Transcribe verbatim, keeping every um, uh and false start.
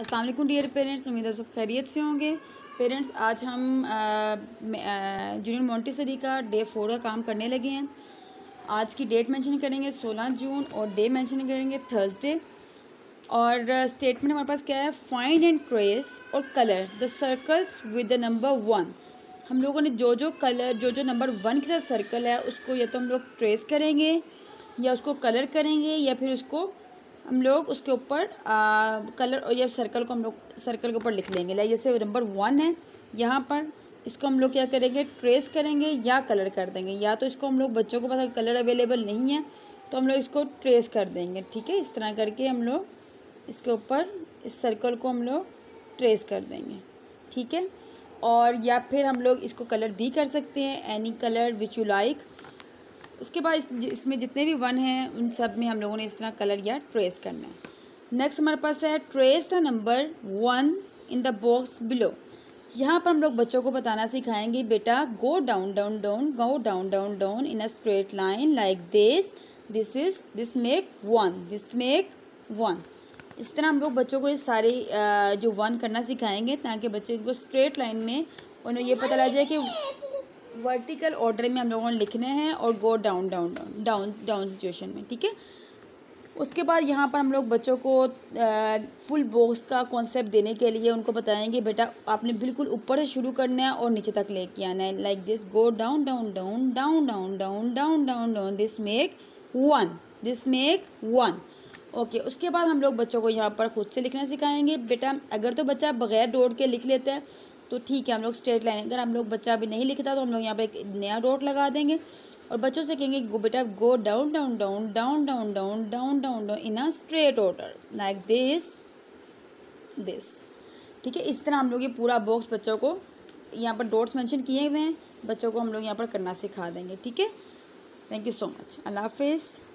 अस्सलाम वालेकुम dear parents, उम्मीद है सब खैरियत से होंगे। पेरेंट्स, आज हम जूनियर मोंटेसरी का डे फोर का काम करने लगे हैं। आज की डेट मेंशन करेंगे सोलह जून और डे मेंशन करेंगे थर्सडे। और स्टेटमेंट हमारे पास क्या है, फाइंड एंड ट्रेस और colour the circles with the number one. हम लोगों ने जो जो कलर जो जो नंबर वन के साथ सर्कल है उसको या तो हम लोग ट्रेस करेंगे या उसको कलर करेंगे या फिर उसको हम लोग उसके ऊपर कलर और या सर्कल को हम लोग सर्कल के ऊपर लिख लेंगे। लाइक जैसे नंबर वन है यहाँ पर, इसको हम लोग क्या करेंगे, ट्रेस करेंगे या कलर कर देंगे। या तो इसको हम लोग, बच्चों के पास कलर अवेलेबल नहीं है तो हम लोग इसको ट्रेस कर देंगे। ठीक है, इस तरह करके हम लोग इसके ऊपर इस सर्कल को हम लोग ट्रेस कर देंगे। ठीक है, और या फिर हम लोग इसको कलर भी कर सकते हैं, any colour which you like. उसके बाद इस, इसमें जितने भी वन हैं उन सब में हम लोगों ने इस तरह कलर या ट्रेस करना है। नेक्स्ट हमारे पास है trace the number one in the box below. यहाँ पर हम लोग बच्चों को बताना सिखाएंगे, बेटा go down down down go down down down in a straight line like this, this is this make one, this make one. इस तरह हम लोग बच्चों को ये सारे जो वन करना सिखाएंगे ताकि बच्चे को स्ट्रेट लाइन में उन्हें ये पता लग जाए कि वर्टिकल ऑर्डर में हम लोगों ने लिखने हैं और go down down down down down situation में। ठीक है, उसके बाद यहाँ पर हम लोग बच्चों को फुल बॉक्स का कॉन्सेप्ट देने के लिए उनको बताएंगे, बेटा आपने बिल्कुल ऊपर से शुरू करना है और नीचे तक लेके आना है। Like this, go down down down down down down down down down this make one, this make one. Okay, उसके बाद हम लोग बच्चों को यहाँ पर खुद से लिखना सिखाएंगे। बेटा अगर तो बच्चा बगैर डॉट के लिख लेता है तो ठीक है, हम लोग स्ट्रेट लाइन। अगर हम लोग बच्चा अभी नहीं लिखता तो हम लोग यहाँ पे एक नया डॉट लगा देंगे और बच्चों से कहेंगे गो बेटा go down down down down down down down down down in a straight order like this this. ठीक है, इस तरह हम लोग ये पूरा बॉक्स बच्चों को, यहाँ पर डॉट्स मेंशन किए हुए हैं, बच्चों को हम लोग यहाँ पर करना सिखा देंगे। ठीक है, thank you so much, Allah हाफिज़।